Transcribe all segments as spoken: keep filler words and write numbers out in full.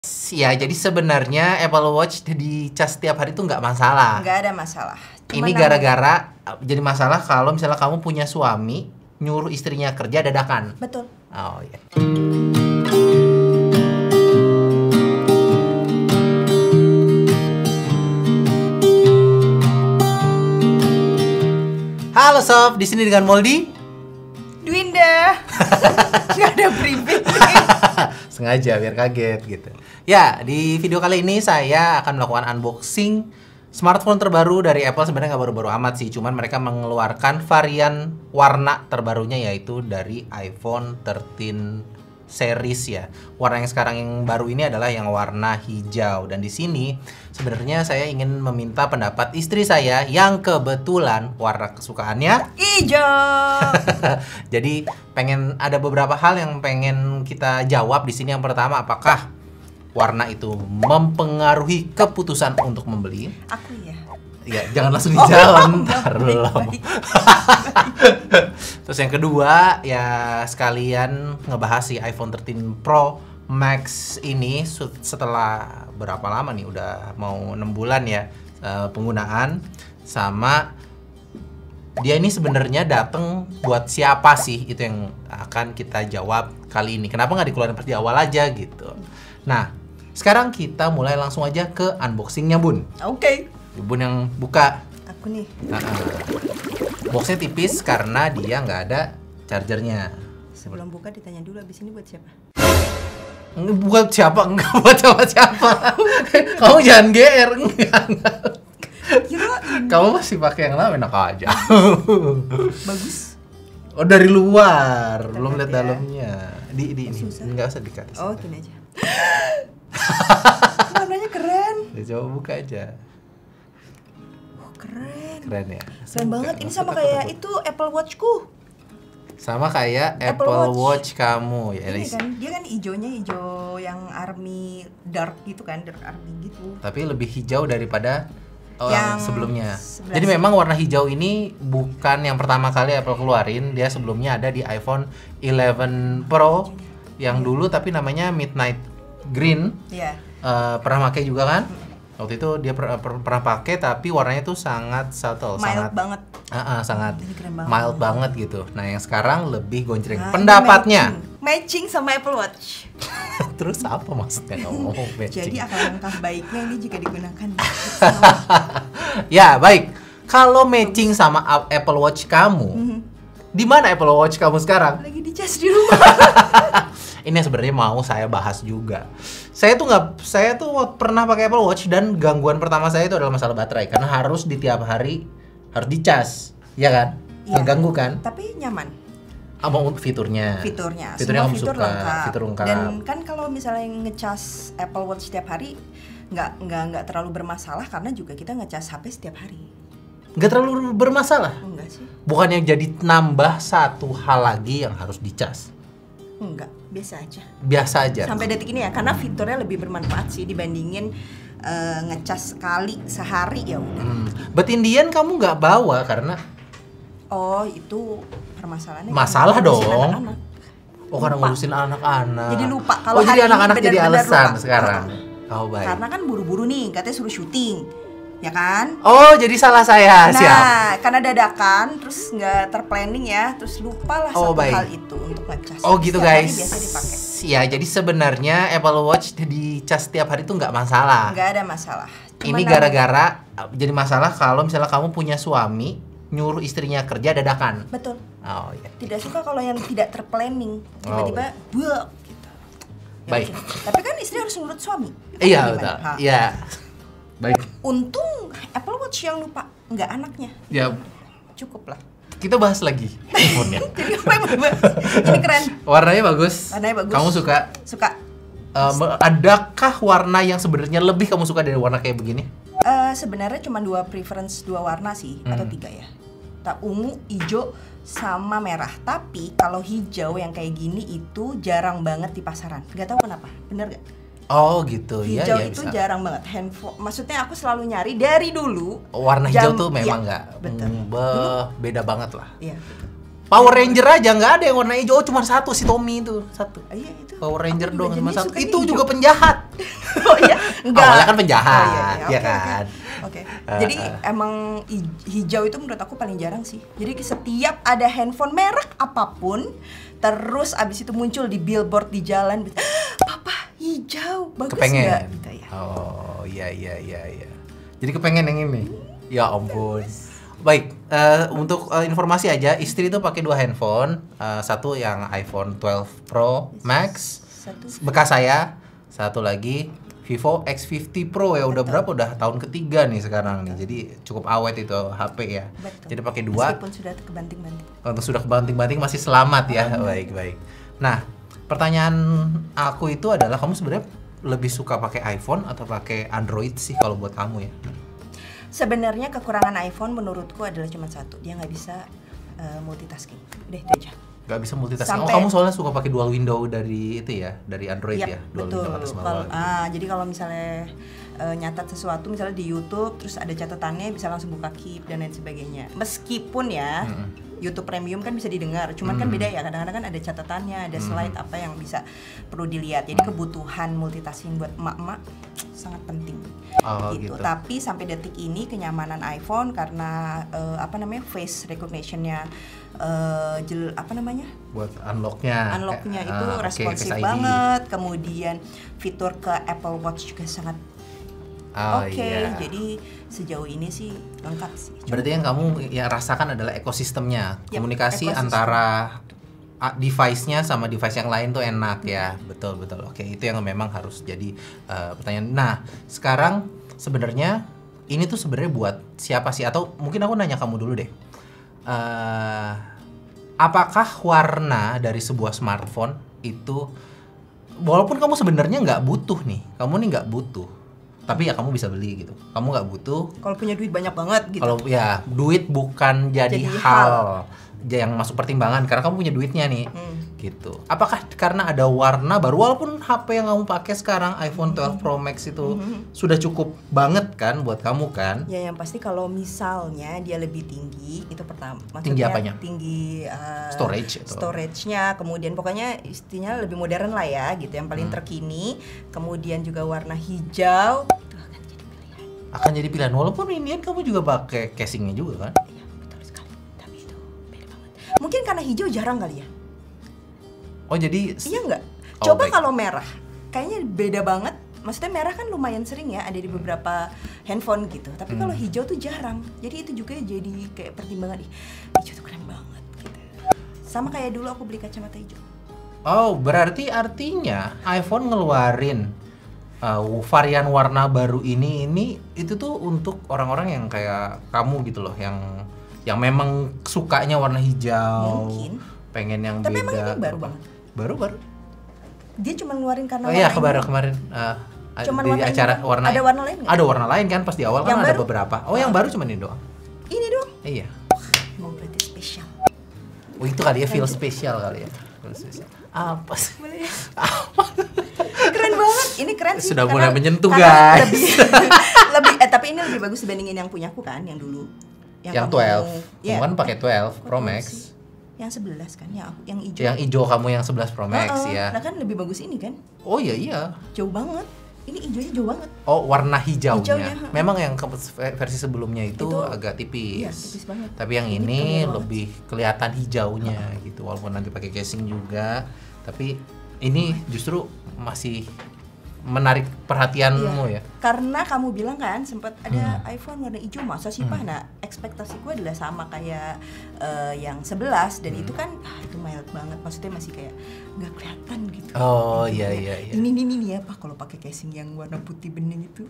Ya, jadi sebenarnya Apple Watch dicas setiap hari itu nggak masalah. Nggak ada masalah. Cuma Ini gara-gara jadi masalah kalau misalnya kamu punya suami nyuruh istrinya kerja dadakan. Betul. Oh iya. Halo Sob, di sini dengan Moldi. Dwinda. Nggak ada briefing. Sengaja biar kaget gitu. Ya, di video kali ini saya akan melakukan unboxing smartphone terbaru dari Apple. Sebenarnya nggak baru-baru amat sih, cuman mereka mengeluarkan varian warna terbarunya yaitu dari iPhone thirteen series ya. Warna yang sekarang yang baru ini adalah yang warna hijau. Dan di sini sebenarnya saya ingin meminta pendapat istri saya yang kebetulan warna kesukaannya Hijau. jadi pengen ada beberapa hal yang pengen kita jawab di sini. Yang pertama, apakah warna itu mempengaruhi keputusan untuk membeli? Aku ya. Ya, jangan langsung dijawab, Oh, ntar baik, belum. baik. Terus yang kedua, ya sekalian ngebahas si iPhone thirteen Pro Max ini setelah berapa lama nih? Udah mau enam bulan ya uh, penggunaan. Sama dia ini sebenarnya datang buat siapa sih? Itu yang akan kita jawab kali ini. Kenapa nggak dikeluarin pas di awal aja gitu? Nah, sekarang kita mulai langsung aja ke unboxingnya, Bun. Oke. Bun yang buka. Aku nih. Nah, boxnya tipis karena dia nggak ada chargernya. Sebelum buka ditanya dulu, abis ini buat siapa? Nggak buat siapa? Enggak buat siapa siapa. Kamu jangan G R, enggak. Kirain. Kamu masih pakai yang lama, enak aja. Bagus. Oh, dari luar, belum lihat ya. dalamnya. Di di ini. Susah. Enggak usah dikasih. Oh, gini aja. Warnanya keren. Ya, coba buka aja. Oh, keren. Keren ya. Keren banget. Ini sama kayak itu Apple Watch-ku. Sama kayak Apple, Apple Watch. Watch kamu ya. Ini kan dia kan hijaunya hijau yang army dark gitu kan, dark army gitu. Tapi lebih hijau daripada oh, yang Yang sebelumnya. sebelah Jadi sini. memang warna hijau ini bukan yang pertama kali Apple keluarin. Dia sebelumnya ada di iPhone eleven Pro yang dulu tapi namanya Midnight Green. Iya. Eh, pernah pakai juga kan? Waktu itu dia per- per- pernah pakai tapi warnanya tuh sangat subtle, Mild sangat banget. Ah, ah, sangat Ini keren banget. mild banget gitu. Nah, yang sekarang lebih gonjreng. Nah, ini Pendapatnya. matching. matching sama Apple Watch. Terus apa maksudnya kamu ngomong matching? Jadi akan langkah baiknya ini jika digunakan. Ya, baik. Kalau matching sama a- Apple Watch kamu, Mhm. di mana Apple Watch kamu sekarang? Lagi dicas di rumah. Ini yang sebenarnya mau saya bahas juga. Saya tuh nggak, saya tuh pernah pakai Apple Watch dan gangguan pertama saya itu adalah masalah baterai karena harus di tiap hari harus dicas, ya kan? Iya. Mengganggu kan? Tapi nyaman. Apa fiturnya? Fiturnya, Fiturnya semua kamu fitur suka, lengkap. fitur lengkap. Dan kan kalau misalnya ngecas Apple Watch setiap hari nggak nggak nggak terlalu bermasalah karena juga kita ngecas H P setiap hari. Nggak terlalu bermasalah. Enggak sih? Bukannya jadi nambah satu hal lagi yang harus dicas. Enggak, biasa aja. Biasa aja. Sampai detik ini ya, karena fiturnya lebih bermanfaat sih dibandingin eh, ngecas sekali sehari ya udah. Hmm. But Indian kamu nggak bawa karena Oh, itu permasalahannya. Masalah karena ngurusin dong. anak-anak. oh karena Lupa. ngurusin anak-anak. Jadi lupa. Kalau oh, jadi hari ini anak-anak jadi benar-benar alasan lupa. sekarang. Oh, baik. Karena kan buru-buru nih, katanya suruh syuting, ya kan? Oh, jadi salah saya. Siap. Nah, karena dadakan, terus nggak terplanning ya, terus lupa lah Oh, satu baik. hal itu untuk ngecas. Oh, gitu Setiap hari guys. biasa dipakai. Ya, jadi sebenarnya Apple Watch dicas setiap hari itu nggak masalah. Nggak ada masalah. Cuma Ini nam- gara-gara jadi masalah kalau misalnya kamu punya suami nyuruh istrinya kerja dadakan. Betul. Oh, iya. Tidak suka kalau yang tidak terplanning, tiba-tiba buak gitu. Ya Baik. udah. Tapi kan istri harus nurut suami. Iya, Gimana? betul. Ha. Iya. Baik. Untung Apple Watch yang lupa, nggak anaknya. Ya, Cukup lah. kita bahas lagi iPhone-nya. Jadi apa yang mau dibahas? Ini keren. Warnanya bagus. Warnanya bagus. Kamu suka? Suka. Um, adakah warna yang sebenarnya lebih kamu suka dari warna kayak begini? Eh, sebenarnya cuma dua preference, dua warna sih, atau Hmm. tiga ya. Tak ungu, hijau, sama merah. Tapi kalau hijau yang kayak gini itu jarang banget di pasaran. Gak tahu kenapa, bener gak? Oh gitu, ya Hijau ya itu bisa. jarang banget. Handphone, maksudnya aku selalu nyari dari dulu. Warna hijau jam- tuh memang iya, nggak, betul. mm, be- beda banget lah. Iya, betul. Power Ranger aja nggak ada yang warna hijau, oh, cuma satu si Tommy itu satu. Ah, iya itu. Power Ranger Aku doang juga cuma jadinya satu. sukanya Itu hijau. juga penjahat. Oh iya, enggak. Awalnya kan penjahat, Oh, iya, iya. ya Oke, kan. Oke. Oke. Uh, Jadi uh. emang hij- hijau itu menurut aku paling jarang sih. Jadi setiap ada handphone merek apapun, terus abis itu muncul di billboard di jalan, papa hijau, bagus Kepengen. nggak? Gitu ya. Oh iya iya iya iya. Jadi kepengen yang ini. Ya ampun. Baik, eh, untuk eh, informasi aja, istri itu pakai dua handphone, eh, satu yang iPhone twelve Pro Max, Satu. bekas saya, satu lagi Vivo X lima puluh Pro ya udah berapa? Udah tahun ketiga nih sekarang nih, jadi cukup awet itu H P ya. Betul. Jadi pakai dua. Meskipun sudah kebanting-banting. Untuk sudah kebanting-banting masih selamat ya, baik baik. Nah, pertanyaan aku itu adalah kamu sebenarnya lebih suka pakai iPhone atau pakai Android sih kalau buat kamu ya? Sebenarnya kekurangan iPhone menurutku adalah cuma satu, dia nggak bisa uh, multitasking. Udah itu aja. Gak bisa multitasking. Oh, Sampai- kamu soalnya suka pakai dual window dari itu ya, dari Android Yap, ya, dual betul. window atas bawah. Kalau gitu. ah, jadi kalau misalnya uh, nyatat sesuatu misalnya di YouTube terus ada catatannya bisa langsung buka Keep dan lain sebagainya. Meskipun ya Mm-mm. YouTube Premium kan bisa didengar, cuman kan Hmm. beda ya, kadang-kadang kan ada catatannya, ada Hmm. slide apa yang bisa perlu dilihat. Jadi kebutuhan multitasking buat emak-emak sangat penting. Oh, gitu. gitu. Tapi sampai detik ini kenyamanan iPhone karena eh, apa namanya face recognition-nya eh, jel apa namanya? Buat unlocknya. Unlock-nya Eh, itu ah, oke, responsif Face I D. banget. Kemudian fitur ke Apple Watch juga sangat Oh, oke. iya. Jadi sejauh ini sih lengkap sih. Cuma- Berarti yang kamu ya rasakan adalah ekosistemnya, Yap, komunikasi ekosistem. antara ah, device-nya sama device yang lain tuh enak ya, betul betul. Oke, itu yang memang harus jadi eh, pertanyaan. Nah, sekarang sebenarnya ini tuh sebenarnya buat siapa sih? Atau mungkin aku nanya kamu dulu deh. Eh, apakah warna dari sebuah smartphone itu, walaupun kamu sebenarnya nggak butuh nih, kamu nih nggak butuh, tapi ya kamu bisa beli gitu. Kamu nggak butuh. Kalau punya duit banyak banget gitu. Kalau ya duit bukan jadi, Jadi hal, yang masuk pertimbangan karena kamu punya duitnya nih, Hmm. gitu. Apakah karena ada warna baru, walaupun H P yang kamu pakai sekarang iPhone twelve Pro Max itu Mhm. sudah cukup banget kan buat kamu kan? Ya yang pasti kalau misalnya dia lebih tinggi itu pertama. Maksudnya Tinggi apanya? Tinggi uh, Storage atau? storage-nya, kemudian pokoknya istinya lebih modern lah ya gitu, yang paling Hmm. terkini. Kemudian juga warna hijau itu akan jadi pilihan. Akan jadi pilihan, walaupun ini kan kamu juga pakai casingnya juga kan? Iya betul sekali. Tapi itu beda banget. Mungkin karena hijau jarang kali ya. Oh jadi Iya nggak? Oh, Coba baik. kalau merah, kayaknya beda banget. Maksudnya merah kan lumayan sering ya ada di beberapa handphone gitu. Tapi kalau Hmm. hijau tuh jarang. Jadi itu juga jadi kayak pertimbangan, ih hijau tuh keren banget gitu. Sama kayak dulu aku beli kacamata hijau. Oh, berarti artinya iPhone ngeluarin uh, varian warna baru ini ini itu tuh untuk orang-orang yang kayak kamu gitu loh, yang yang memang sukanya warna hijau. Mungkin. Pengen yang Tapi beda. emang ini baru apa. banget. Baru baru. Dia cuma ngeluarin karena Oh iya, warna kemarin ini. kemarin uh, Cuman di warna ini acara doang. warna. Ada warna lain nggak? Ada warna lain kan pas di awal kan Yang ada baru? beberapa. Oh, yang baru cuma ini doang. Ini dong. Iya. Mau berarti spesial. Oh, itu kali ya feel spesial kali ya. Feel spesial. Apa sih? Boleh ya? Keren banget. Ini keren sih. Sudah karena- mulai menyentuh, karena guys. Lebih, lebih eh tapi ini lebih bagus dibandingin yang punyaku kan, yang dulu. Yang kamu- twelve. Iya. Kamu kan pakai twelve Kok Pro tahu Max. sih? Yang sebelas kan, yang aku yang hijau. Yang hijau kamu yang eleven Pro Max Heeh. ya. Nah kan lebih bagus ini kan. Oh iya iya. Jauh banget. Ini hijaunya jauh banget. Oh, warna hijaunya. Hijaunya, ha. Memang yang ke- versi sebelumnya itu, Itu- agak tipis. Iya, tipis banget. Tapi yang Ini ini clear banget. lebih kelihatan hijaunya gitu. Walaupun nanti pakai casing juga, tapi ini justru masih menarik perhatianmu Iya. ya. Karena kamu bilang kan sempat ada Hmm. iPhone warna hijau, masa sih Pak? Hmm. Nah, ekspektasiku adalah sama kayak eh, yang sebelas dan Hmm. itu kan ah, itu mild banget. Maksudnya masih kayak nggak kelihatan gitu. Oh, Gitu. iya, Kayak, iya, iya. Ini nih nih nih ya Pak, kalau pakai casing yang warna putih bening itu.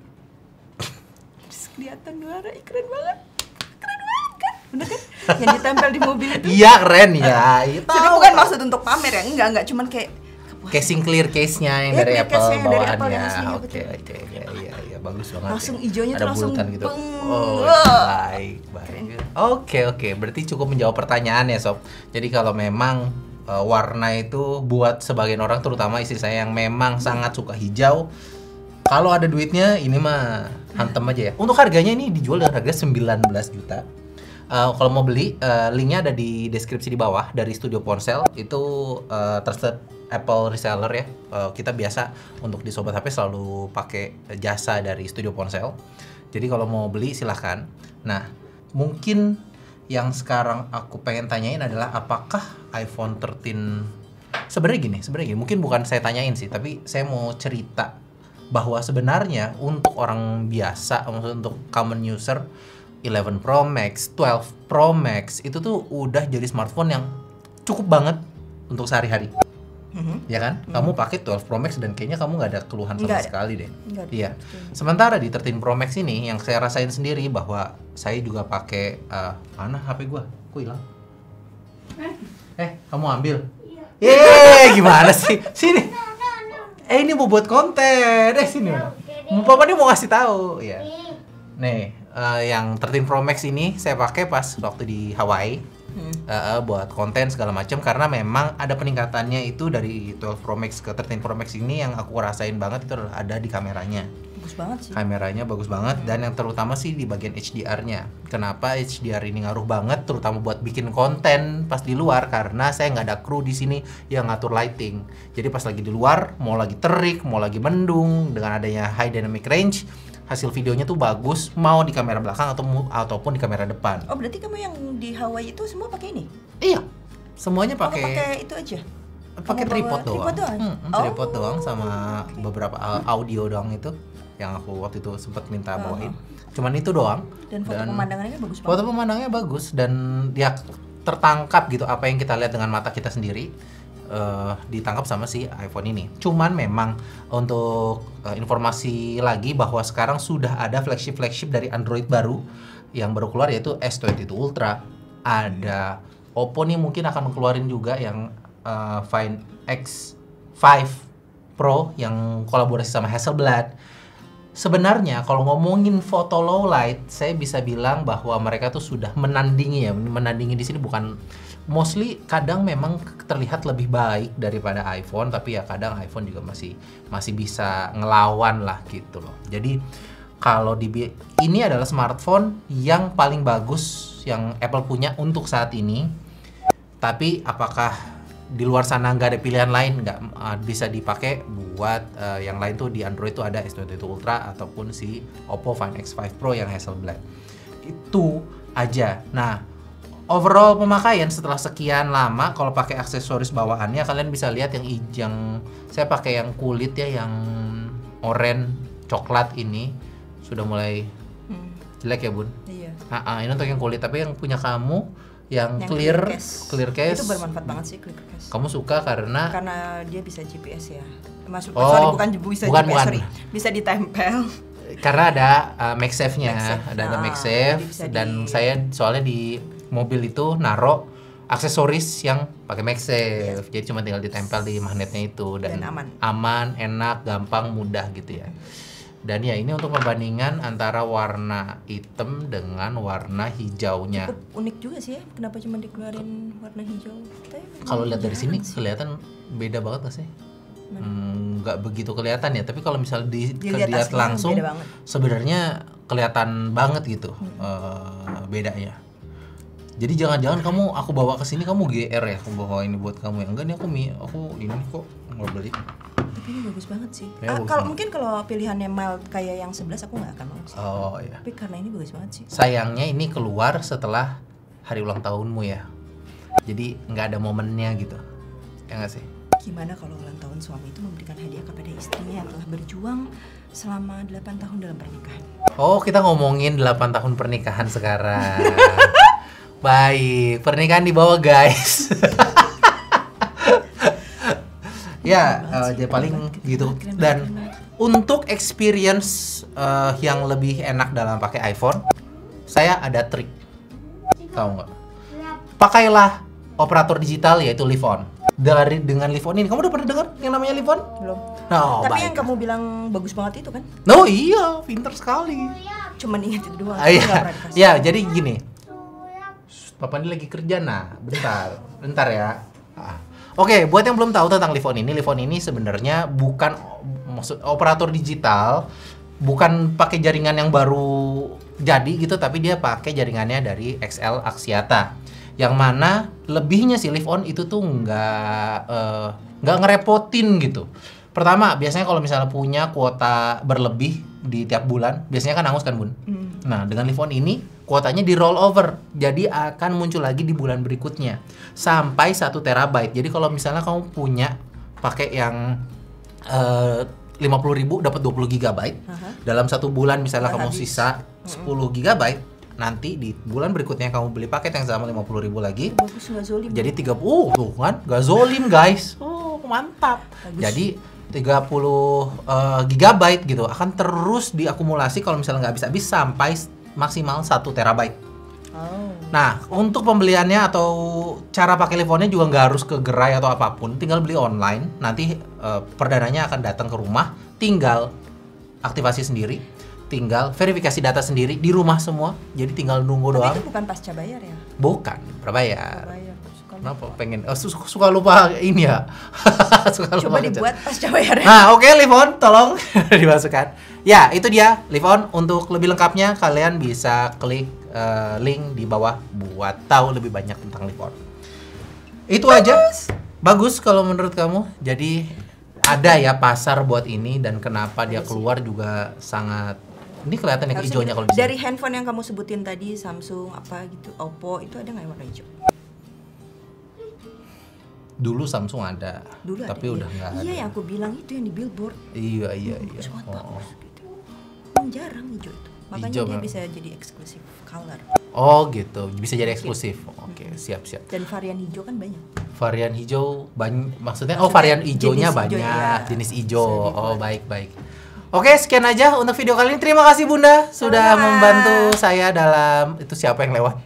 Terus kelihatan warna, ih, keren banget. Keren banget kan? Bener kan? Yang ditempel di mobil itu. Iya, keren ya. Iya, Jadi tahu. bukan maksud untuk pamer ya, enggak enggak cuman kayak kepuasan. casing clear case-nya yang Iya, dari clear Apple case-nya yang dari Apple bawaannya. yang aslinya, Oke, betul. oke, iya, iya, iya, bagus banget. Langsung ya. hijaunya tuh Ada langsung bulatan gitu. beng. Oh, Wah. baik, baik. Oke, oke. Berarti cukup menjawab pertanyaan ya, Sob. Jadi kalau memang uh, warna itu buat sebagian orang, terutama istri saya yang memang sangat suka hijau, kalau ada duitnya ini mah hantem aja ya. Untuk harganya ini dijual dengan harga sembilan belas juta. Uh, kalau mau beli, uh, linknya ada di deskripsi di bawah dari Studio Ponsel. Itu uh, trusted Apple reseller ya. Uh, kita biasa untuk di Sobat H P selalu pakai jasa dari Studio Ponsel. Jadi kalau mau beli silahkan. Nah, mungkin yang sekarang aku pengen tanyain adalah apakah iPhone thirteen sebenarnya gini, sebenarnya gini. Mungkin bukan saya tanyain sih, tapi saya mau cerita bahwa sebenarnya untuk orang biasa, maksudnya untuk common user, eleven Pro Max, twelve Pro Max itu tuh udah jadi smartphone yang cukup banget untuk sehari-hari. Mm-hmm. Ya kan? Mm-hmm. Kamu pakai twelve Pro Max dan kayaknya kamu nggak ada keluhan sama Nggak sekali deh. Nggak ada. Iya. Sementara di thirteen Pro Max ini yang saya rasain sendiri bahwa saya juga pakai uh, mana H P gua? Kok hilang? Eh? eh, kamu ambil? Iya. Yeay, gimana sih? Sini. Eh, ini mau buat konten. Eh, sini. Mau papa dia mau ngasih tahu. Ya. Nih, uh, yang thirteen Pro Max ini saya pakai pas waktu di Hawaii. Hmm. Uh, buat konten segala macam karena memang ada peningkatannya itu dari twelve Pro Max ke thirteen Pro Max ini yang aku rasain banget itu ada di kameranya. Bagus banget sih. Kameranya bagus banget, hmm. dan yang terutama sih di bagian H D R-nya. Kenapa H D R ini ngaruh banget terutama buat bikin konten pas di luar karena saya nggak ada kru di sini yang ngatur lighting. Jadi pas lagi di luar mau lagi terik, mau lagi mendung dengan adanya high dynamic range, hasil videonya tuh bagus mau di kamera belakang atau ataupun di kamera depan. Oh, berarti kamu yang di Hawaii itu semua pakai ini? Iya. Semuanya pakai. Oh, pakai itu aja. Pakai tripod doang. Tripod doang. Hmm, oh. Tripod doang sama beberapa audio doang itu yang aku waktu itu sempat minta bawain. Uh-huh. Cuman itu doang. Dan foto dan pemandangannya bagus banget. Foto pemandangannya bagus dan ya tertangkap gitu apa yang kita lihat dengan mata kita sendiri. Uh, ditangkap sama si iPhone ini. Cuman memang untuk uh, informasi lagi bahwa sekarang sudah ada flagship-flagship dari Android baru yang baru keluar yaitu S dua puluh dua Ultra. Ada Oppo nih mungkin akan keluarin juga yang uh, Find X lima Pro yang kolaborasi sama Hasselblad. Sebenarnya kalau ngomongin foto low light, saya bisa bilang bahwa mereka tuh sudah menandingi ya, menandingi di sini bukan mostly kadang memang terlihat lebih baik daripada iPhone, tapi ya kadang iPhone juga masih masih bisa ngelawan lah gitu loh. Jadi kalau di ini adalah smartphone yang paling bagus yang Apple punya untuk saat ini. Tapi apakah di luar sana nggak ada pilihan lain, nggak uh, bisa dipakai buat uh, yang lain tuh di Android tuh ada S dua puluh dua Ultra ataupun si Oppo Find X lima Pro yang Hasselblad. Itu aja. Nah, overall pemakaian setelah sekian lama kalau pakai aksesoris bawaannya kalian bisa lihat yang yang saya pakai yang kulit ya, yang oranye coklat ini sudah mulai hmm. jelek ya Bun. Iya. Ah, ah, ini untuk yang kulit, tapi yang punya kamu yang, yang clear, clear case. clear case itu bermanfaat banget sih clear case. Kamu suka karena karena dia bisa G P S ya. Masuk oh, sorry bukan bisa bukan, G P S, bukan. sorry. Bisa ditempel. Karena ada uh, MagSafe-nya, MagSafe. ada ada nah, MagSafe dan di... saya soalnya di mobil itu naro aksesoris yang pakai MagSafe. Yes. Jadi cuma tinggal ditempel di magnetnya itu dan, dan aman. aman, enak, gampang, mudah gitu ya. Dan ya ini untuk perbandingan antara warna hitam dengan warna hijaunya. Cukup unik juga sih ya, kenapa cuma dikeluarin warna hijau? Kalau lihat dari sini sih kelihatan beda banget gak sih? Nggak hmm, begitu kelihatan ya, tapi kalau misalnya di, dilihat langsung sebenarnya kelihatan banget gitu hmm. uh, bedanya. Jadi jangan-jangan kamu aku bawa ke sini kamu G R ya, aku bawa ini buat kamu ya. Enggak nih aku mi, aku ini kok nggak beli. Tapi ini bagus banget sih. Ya, ah, kalau mungkin kalau pilihannya mild kayak yang sebelas aku nggak akan mau sih. Oh iya. Tapi karena ini bagus banget sih. Sayangnya ini keluar setelah hari ulang tahunmu ya. Jadi nggak ada momennya gitu. Ya nggak sih? Gimana kalau ulang tahun suami itu memberikan hadiah kepada istrinya yang telah berjuang selama delapan tahun dalam pernikahan? Oh, kita ngomongin delapan tahun pernikahan sekarang. Baik, pernikahan di bawah guys. Ya, uh, jadi paling gitu. Dan untuk experience uh, yang lebih enak dalam pakai iPhone, saya ada trik. Tahu nggak? Pakailah operator digital yaitu Live On. Dari dengan Live On ini, kamu udah pernah dengar yang namanya Live On? Belum. No, tapi baik. yang kamu bilang bagus banget itu kan? No, iya, pinter sekali. Cuman ingat itu doang. Ah, iya. Ya, jadi gini. Papa ini lagi kerja, nah, bentar, bentar ya. Ah. Oke, buat yang belum tahu tentang Live On ini, Live On ini sebenarnya bukan maksud operator digital bukan pakai jaringan yang baru jadi gitu, tapi dia pakai jaringannya dari X L Axiata. Yang mana lebihnya si Live On itu tuh nggak eh, nggak ngerepotin gitu. Pertama, biasanya kalau misalnya punya kuota berlebih di tiap bulan, biasanya kan hangus kan Bun? Hmm. Nah, dengan Live On ini, kuotanya di roll over. Jadi akan muncul lagi di bulan berikutnya. Sampai satu terabyte. Jadi kalau misalnya kamu punya pakai yang uh, lima puluh ribu dapat dua puluh gigabyte. Uh-huh. Dalam satu bulan misalnya kamu habis. Sisa sepuluh gigabyte. Nanti di bulan berikutnya kamu beli paket yang sama lima puluh ribu lagi. Bagus, gak zolim. Jadi tiga puluh, tuh kan? Gak zolim guys. Oh, mantap. Bagus. Jadi tiga puluh uh, gigabyte gitu akan terus diakumulasi kalau misalnya nggak habis-habis sampai maksimal satu terabyte. Oh. Nah, untuk pembeliannya atau cara pakai Live On-nya juga nggak harus ke gerai atau apapun, tinggal beli online. Nanti uh, perdananya akan datang ke rumah, tinggal aktivasi sendiri, tinggal verifikasi data sendiri di rumah semua. Jadi tinggal nunggu Tapi doang. Itu bukan pasca bayar ya? Bukan, berbayar. Berbayar. Kenapa pengen oh, suka, suka lupa ini ya? Suka Coba lupa dibuat pasca bayar. Nah, oke okay, Live On, tolong dimasukkan. Ya, itu dia Live On. Untuk lebih lengkapnya kalian bisa klik uh, link di bawah buat tahu lebih banyak tentang Live On. Itu Bagus. aja. Bagus kalau menurut kamu. Jadi ada ya pasar buat ini dan kenapa dia keluar juga sangat. Ini kelihatan ya hijaunya kalau di sini. Dari handphone yang kamu sebutin tadi, Samsung apa gitu, Oppo, itu ada nggak yang warna hijau? Dulu Samsung ada, Dulu tapi ada, udah iya. nggak ada. Iya, yang aku bilang itu yang di billboard. Iya, iya, hmm, iya. Sangat oh. bagus gitu. Yang jarang hijau itu. Makanya hijau, dia bang. bisa jadi eksklusif color. Oh gitu, bisa jadi eksklusif. Oke, okay, siap siap. Dan varian hijau kan banyak. Varian hijau banyak, maksudnya, maksudnya oh varian hijaunya banyak, hijau, ya. Jenis hijau. Oh baik baik. Oke, sekian aja untuk video kali ini. Terima kasih Bunda sudah Halo. membantu saya dalam itu siapa yang lewat.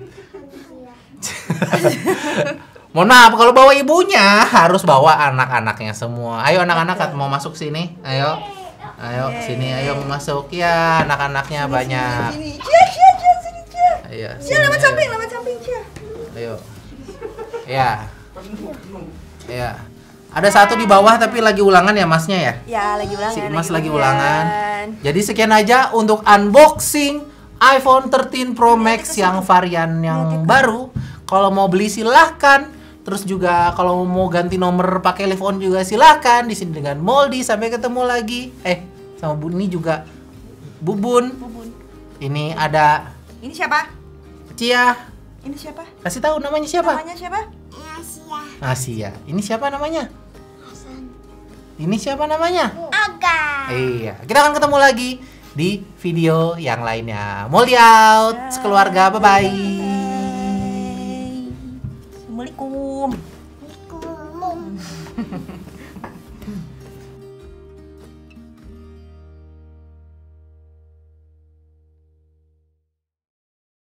Mohon maaf kalau bawa ibunya harus bawa anak-anaknya semua. Ayo anak-anak mau masuk sini. Ayo. Ayo sini ayo mau masuk ya anak-anaknya sini, banyak. Sini, sini. Cia, cia, cia, sini, cia. Ayo. Cia, lewat samping, lewat samping, cia. Ayo. Ya. Ya. Ada satu di bawah tapi lagi ulangan ya Masnya ya? Ya, lagi ulangan. Si Mas lagi, lagi ulangan. Jadi sekian aja untuk unboxing iPhone thirteen Pro Max yang varian yang baru. Kalau mau beli silahkan. Terus juga kalau mau ganti nomor pakai Live On juga silahkan. Di sini dengan Moldy. Sampai ketemu lagi. Eh, sama Buni juga. Bubun. Bubun. Ini ada. Ini siapa? Cia. Ini siapa? Kasih tahu namanya siapa? Namanya siapa? Asia. Asia. Ini siapa namanya? Hasan. Ini siapa namanya? Aga. Iya. Kita akan ketemu lagi di video yang lainnya. Moldy out. Sekeluarga. Bye bye.